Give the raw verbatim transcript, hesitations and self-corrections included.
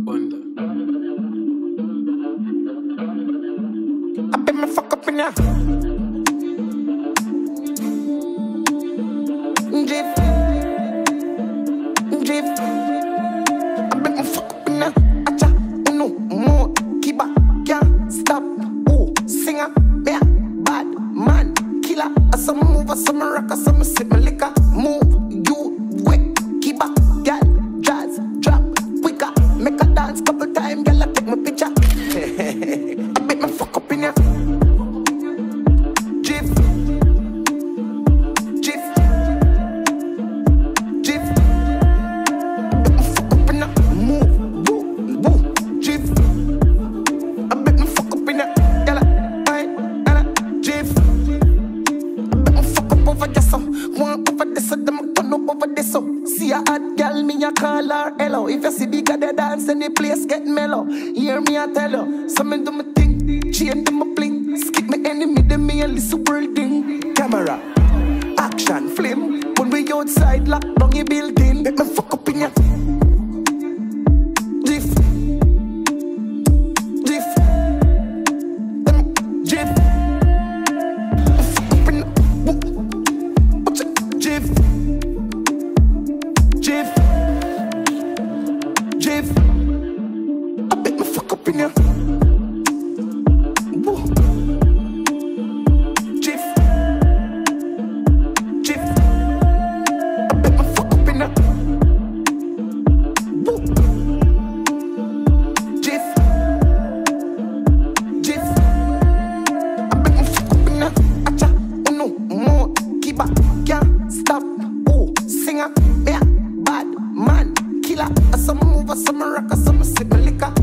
bunda. I bet me fuck up in ya. Drip, drip. I bet me fuck up in ya. Acha, uno, more, kiba, can't stop. Ooh, singer, yeah, bad man, killer. I some move, I some rock, I some sip my liquor. Move, you, wet, kiba, girl, jazz, drop, quicker. Make a dance couple times, girl, I take my picture. I bet me fuck up in ya. Jif, jif, jif. Bet me fuck up in ya. Move, woo, woo, jif. I bet me fuck up in ya. Yalla, aye, yalla, jif. I bet me fuck up over this so. One over this so, them turn up over this so. See a hot girl, me a call her hello. If you see bigger the dance, then the place get mellow. Hear me a tell you, so me do me thing, chain do me bling. Skip me enemy, then me a listen world thing. Camera, action, flame. When we outside, lock down your building. Bet me fuck up in ya. Jif, jif, them jif. Me fuck up in ya. Woo, watch it, jif, jif, jif. I bet me fuck up in ya. Woo. Jif, jif. I bet me fuck up in ya. Woo. Jif, jif. I bet me fuck up in ya. Acha, uno, more, kiba, can't stop. Ooh, singer, yeah, bad man, killer. I some move, I some rock, I some sip my liquor.